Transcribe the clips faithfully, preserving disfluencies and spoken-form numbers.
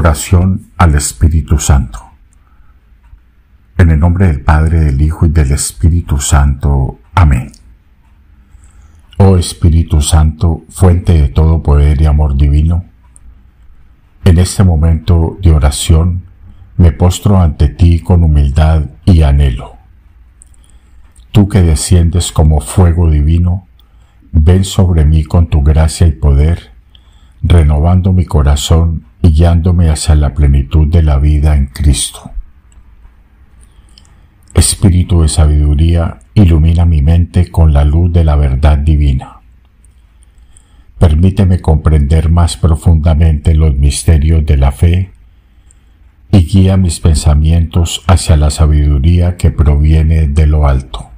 Oración al Espíritu Santo. En el nombre del Padre, del Hijo y del Espíritu Santo. Amén. Oh Espíritu Santo, fuente de todo poder y amor divino, en este momento de oración me postro ante ti con humildad y anhelo. Tú que desciendes como fuego divino, ven sobre mí con tu gracia y poder, renovando mi corazón y guiándome hacia la plenitud de la vida en Cristo. Espíritu de sabiduría, ilumina mi mente con la luz de la verdad divina. Permíteme comprender más profundamente los misterios de la fe y guía mis pensamientos hacia la sabiduría que proviene de lo alto.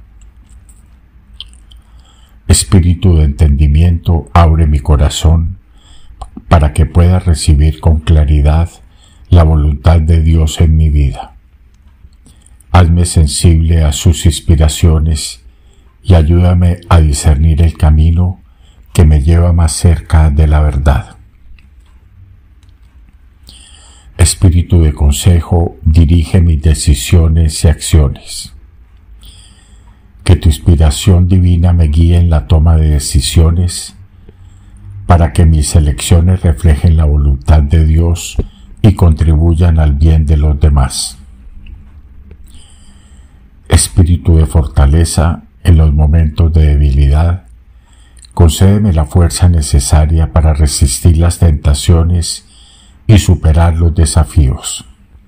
Espíritu de entendimiento, abre mi corazón para que pueda recibir con claridad la voluntad de Dios en mi vida. Hazme sensible a sus inspiraciones y ayúdame a discernir el camino que me lleva más cerca de la verdad. Espíritu de consejo, dirige mis decisiones y acciones. Que tu inspiración divina me guíe en la toma de decisiones para que mis elecciones reflejen la voluntad de Dios y contribuyan al bien de los demás. Espíritu de fortaleza, en los momentos de debilidad, concédeme la fuerza necesaria para resistir las tentaciones y superar los desafíos.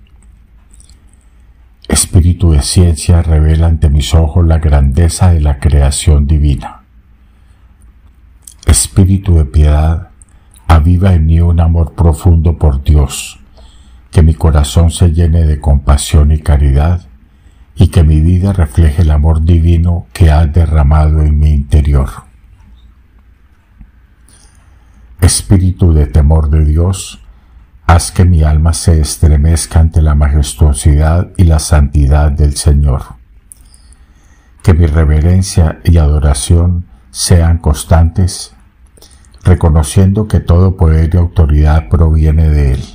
Espíritu de ciencia, revela ante mis ojos la grandeza de la creación divina. Espíritu de piedad, aviva en mí un amor profundo por Dios, que mi corazón se llene de compasión y caridad, y que mi vida refleje el amor divino que has derramado en mi interior. Espíritu de temor de Dios, haz que mi alma se estremezca ante la majestuosidad y la santidad del Señor. Que mi reverencia y adoración sean constantes, reconociendo que todo poder y autoridad proviene de Él.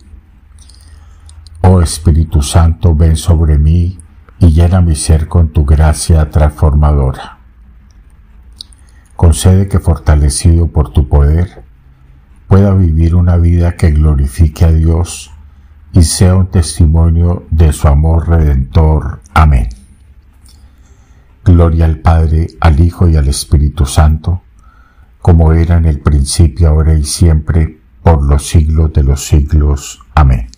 Oh Espíritu Santo, ven sobre mí y llena mi ser con tu gracia transformadora. Concede que, fortalecido por tu poder, pueda vivir una vida que glorifique a Dios y sea un testimonio de su amor redentor. Amén. Gloria al Padre, al Hijo y al Espíritu Santo, como era en el principio, ahora y siempre, por los siglos de los siglos. Amén.